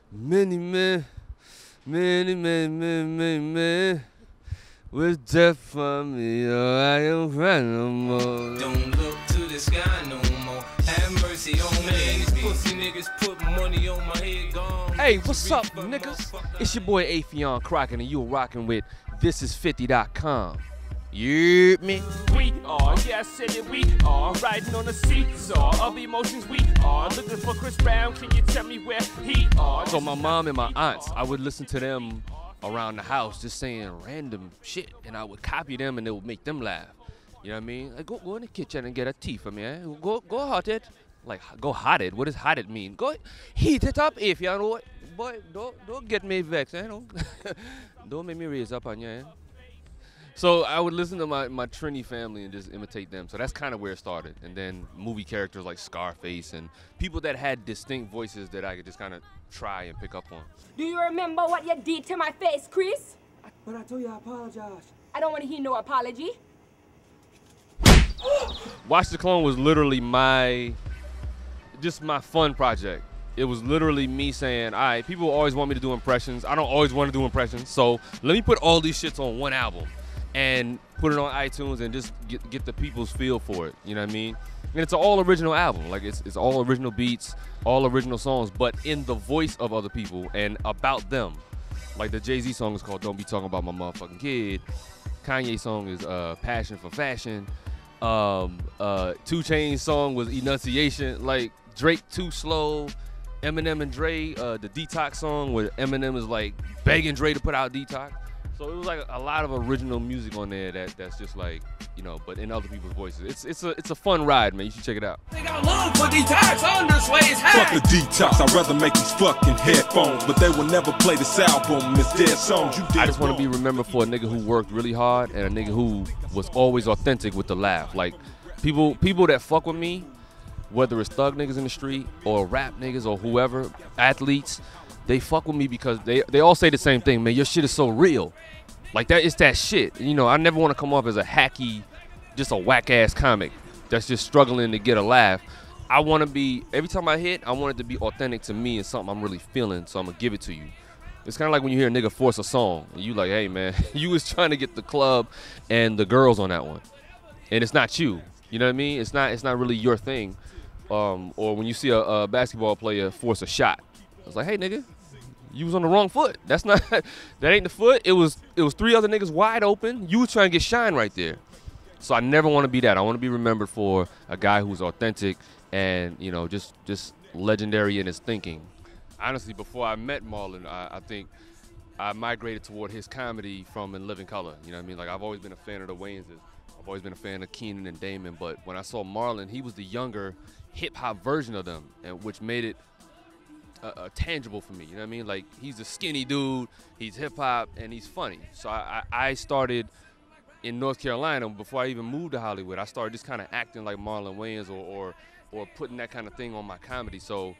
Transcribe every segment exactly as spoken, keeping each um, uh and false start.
Many men, many men, many, many men, with death for me, oh, I don't cry no more. Don't look to the sky no more. Have mercy on me. These pussy niggas put money on my head, gone. Hey, what's up, niggas? It's your boy Afion Crockett, and you rocking with This Is fifty dot com. You heard me? We are, yeah, I said it, we are riding on the seesaw of emotions. We are looking for Chris Brown. Can you tell me where he are? So my mom and my aunts, I would listen to them around the house just saying random shit, and I would copy them, and it would make them laugh. You know what I mean? Like, go go in the kitchen and get a tea for me, eh? Go go hot it. Like, go hot it. What does hot it mean? Go heat it up if you know what. Boy, don't don't get me vexed, eh? Don't, don't make me raise up on you, eh? So I would listen to my, my Trini family and just imitate them. So that's kind of where it started. And then movie characters like Scarface and people that had distinct voices that I could just kind of try and pick up on. Do you remember what you did to my face, Chris? But I told you I apologize. I don't want to hear no apology. Watch the Clone was literally my, just my fun project. It was literally me saying, all right, people always want me to do impressions. I don't always want to do impressions. So let me put all these shits on one album and put it on iTunes and just get, get the people's feel for it. You know what I mean? And it's an all original album. Like it's, it's all original beats, all original songs, but in the voice of other people and about them. Like the Jay-Z song is called Don't Be Talking About My Motherfucking Kid. Kanye song is uh, Passion for Fashion. Um, uh, two Chainz song was Enunciation. Like Drake Too Slow. Eminem and Dre, uh, the Detox song where Eminem is like begging Dre to put out Detox. So it was like a lot of original music on there that that's just like, you know, but in other people's voices. It's it's a it's a fun ride, man. You should check it out. They got love for Detox on the sways high. Fuck the Detox, I'd rather make these fucking headphones, but they will never play this album. It's dead songs you did. I just want to be remembered for a nigga who worked really hard and a nigga who was always authentic with the laugh. Like people people that fuck with me, whether it's thug niggas in the street or rap niggas or whoever, athletes, they fuck with me because they they all say the same thing, man. Your shit is so real. Like that, it's that shit. You know, I never want to come off as a hacky, just a whack ass comic that's just struggling to get a laugh. I want to be, every time I hit, I want it to be authentic to me and something I'm really feeling, so I'm gonna give it to you. It's kind of like when you hear a nigga force a song and you like, hey man, you was trying to get the club and the girls on that one, and it's not you. You know what I mean? It's not. It's not really your thing. Um, or when you see a, a basketball player force a shot, it's like, hey nigga, you was on the wrong foot. That's not, that ain't the foot. It was it was three other niggas wide open. You was trying to get shine right there. So I never want to be that. I want to be remembered for a guy who's authentic and, you know, just just legendary in his thinking. Honestly, before I met Marlon, I, I think I migrated toward his comedy from In Living Color. You know what I mean? Like I've always been a fan of the Wayneses. I've always been a fan of Keenan and Damon. But when I saw Marlon, he was the younger hip hop version of them, and which made it Uh, uh, tangible for me, you know what I mean? Like he's a skinny dude, he's hip hop, and he's funny. So I, I, I started in North Carolina before I even moved to Hollywood. I started just kind of acting like Marlon Wayans or, or or putting that kind of thing on my comedy. So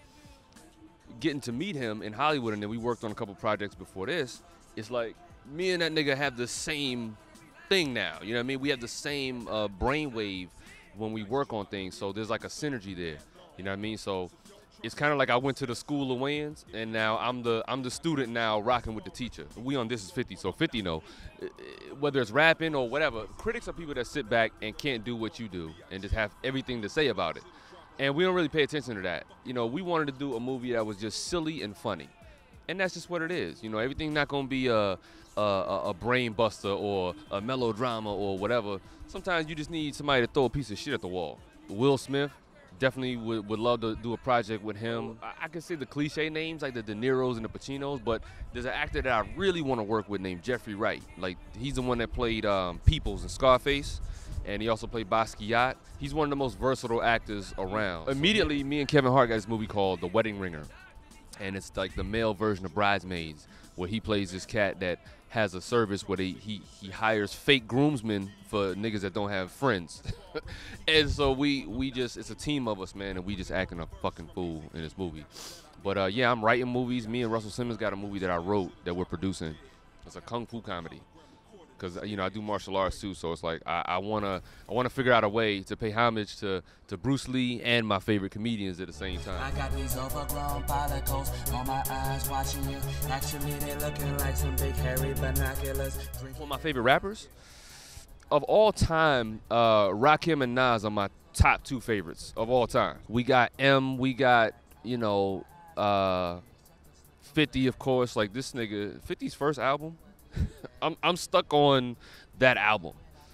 getting to meet him in Hollywood, and then we worked on a couple projects before this. It's like me and that nigga have the same thing now. You know what I mean? We have the same uh, brainwave when we work on things. So there's like a synergy there. You know what I mean? So it's kind of like I went to the school of Wayans, and now I'm the I'm the student now rocking with the teacher. We on This Is fifty, so fifty know. Whether it's rapping or whatever, critics are people that sit back and can't do what you do and just have everything to say about it. And we don't really pay attention to that. You know, we wanted to do a movie that was just silly and funny. And that's just what it is. You know, everything's not going to be a, a, a brain buster or a melodrama or whatever. Sometimes you just need somebody to throw a piece of shit at the wall. Will Smith. Definitely would, would love to do a project with him. I, I can say the cliche names like the De Niros and the Pacinos, but there's an actor that I really want to work with named Jeffrey Wright. Like he's the one that played um, Peoples in Scarface, and he also played Basquiat. He's one of the most versatile actors around. Immediately, me and Kevin Hart got this movie called The Wedding Ringer, and it's like the male version of Bridesmaids, where he plays this cat that has a service where they, he he hires fake groomsmen for niggas that don't have friends. And so we we just, it's a team of us, man, and we just acting a fucking fool in this movie. But uh, yeah, I'm writing movies. Me and Russell Simmons got a movie that I wrote that we're producing. It's a kung fu comedy. because you know I do martial arts too. So it's like I, I wanna I wanna figure out a way to pay homage to to Bruce Lee and my favorite comedians at the same time. I got these overgrown follicles on my eyes watching you. Actually, they're looking like some big hairy binoculars. One of my favorite rappers of all time, uh, Rakim and Nas are my top two favorites of all time. We got M, we got, you know, uh, fifty, of course. Like this nigga, fifty's first album, I'm, I'm stuck on that album.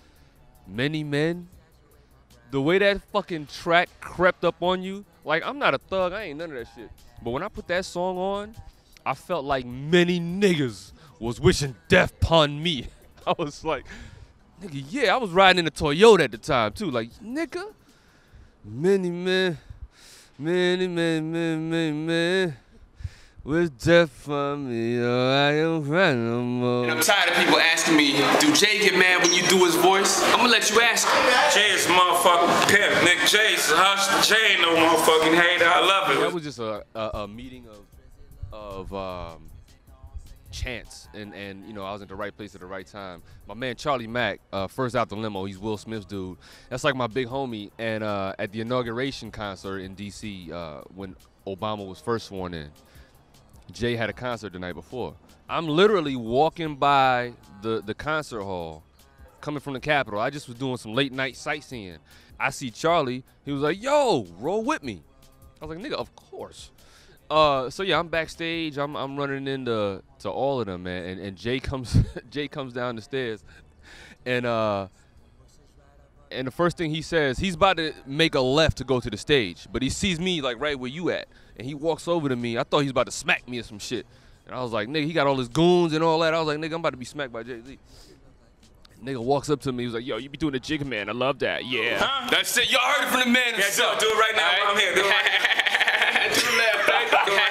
Many Men, the way that fucking track crept up on you, like I'm not a thug, I ain't none of that shit. But when I put that song on, I felt like many niggas was wishing death upon me. I was like, nigga, yeah, I was riding in a Toyota at the time too. Like, nigga, many men, many men, many, many men, wish death on me, oh, I am crying no more. And I'm tired of people asking me, do Jay get mad when you do his voice? I'm gonna let you ask him. Jay is motherfucking pimp. Nick Jay's hush. Jay ain't no motherfucking hater. I love it. That was just a, a, a meeting of, of um, chance, and, and you know, I was at the right place at the right time. My man Charlie Mack, uh, first out the limo, he's Will Smith's dude. That's like my big homie. And uh, at the inauguration concert in D C, uh, when Obama was first sworn in, Jay had a concert the night before. I'm literally walking by the, the concert hall, coming from the Capitol. I just was doing some late night sightseeing. I see Charlie. He was like, yo, roll with me. I was like, nigga, of course. Uh, so yeah, I'm backstage. I'm I'm running into to all of them, man. And, and Jay comes Jay comes down the stairs, and uh, and the first thing he says, he's about to make a left to go to the stage, but he sees me like right where you at, and he walks over to me. I thought he was about to smack me or some shit, and I was like, nigga, he got all his goons and all that. I was like, nigga, I'm about to be smacked by Jay-Z. Nigga walks up to me. He was like, yo, you be doing the Jigga Man. I love that. Yeah. Huh? That's it. Y'all heard it from the man himself. Yeah, do, do it right now while I'm here. Do it right now. Do the left, right? Do it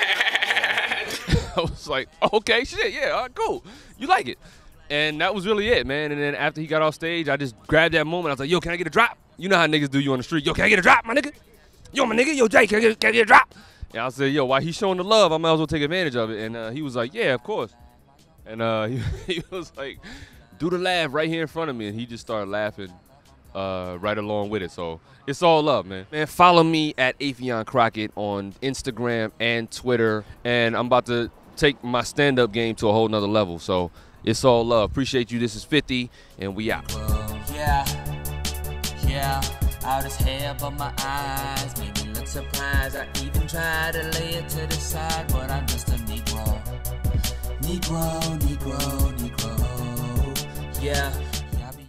right. I was like, okay, shit, yeah, all right, cool. You like it. And that was really it, man. And then after he got off stage, I just grabbed that moment. I was like, yo, can I get a drop? You know how niggas do you on the street. Yo, can I get a drop, my nigga? Yo, my nigga, yo, Jay, can I get, can I get a drop? And I said, yo, while he's showing the love, I might as well take advantage of it. And uh, he was like, yeah, of course. And uh, he, he was like, do the laugh right here in front of me. And he just started laughing uh, right along with it. So it's all love, man. Man, follow me at Affion Crockett on Instagram and Twitter. And I'm about to take my stand-up game to a whole nother level. So it's all love. Appreciate you. This is fifty, and we out. Whoa, yeah, yeah, out his hair but my eyes made me look surprised. I even tried to lay it to the side, but I'm just a Negro. Negro, Negro, Negro, yeah.